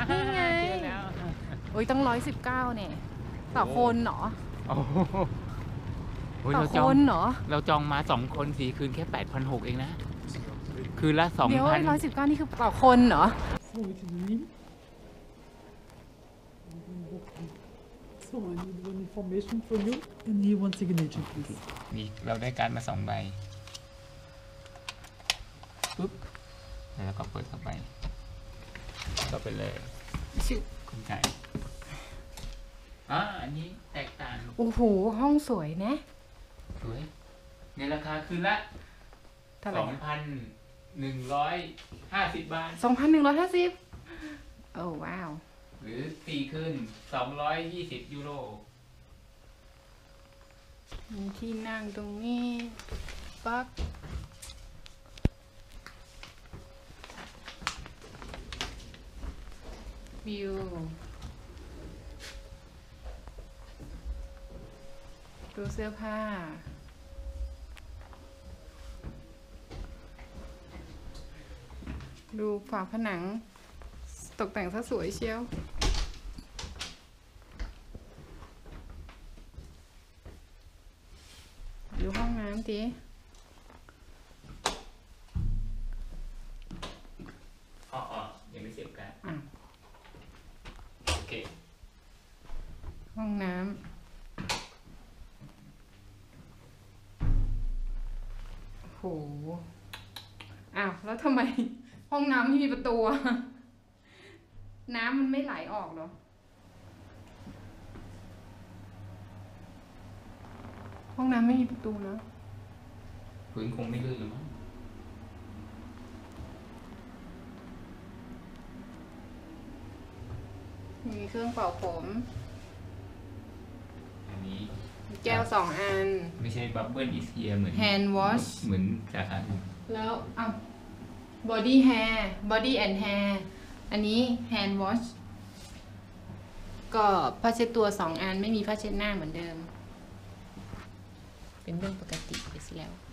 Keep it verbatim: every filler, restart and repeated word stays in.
นี่ไงโอ้ยตั้งร้อยสิบเก้าเนี่ยต่อคนเหรอต่อคนเหรอเราจองมาสองคนสี่คืนแค่แปดพันหกเองนะคืนละสองพันเดี๋ยวร้อยสิบเก้านี่คือต่อคนเหรอ So I need one information from you and here one signature please. นี่เราได้การมาสองใบปุ๊บแล้วก็เปิดเข้าไปก็ไปเลยชื่อคุณไก่อ่าอันนี้แตกต่างโอ้โหห้องสวยนะสวยในราคาคืนละสองพันหนึ่งร้อยห้าสิบบาทสองพันหนึ่งร้อยห้าสิบโอ้ว้าวหรือสี่คืนสองร้อยยี่สิบยูโรมีที่นั่งตรงนี้ปักวิวดูเสื้อผ้าดูฝาผนังตกแต่งซะสวยเชียวดูห้องน้ำดิอ๋ออ๋อยังไม่เสียบกันอ่ะโอเคห้องน้ำโหอ้าวแล้วทำไมห้องน้ำไม่มีประตูน้ำมันไม่ไหลออกเหรอห้องน้ำไม่มีประตูนะพื้นคงไม่ลื่นหรือมั้งมีเครื่องเป่าผมอันนี้แก้วสองอันไม่ใช่บับเบิ้ลอิสเฮียเหมือน hand wash เหมือนสาขาแล้วอ้าว body hair body and hair อันนี้ hand wash ก็ผ้าเช็ดตัวสองอันไม่มีผ้าเช็ดหน้าเหมือนเดิมเป็นเรื่องปกติไปแล้ว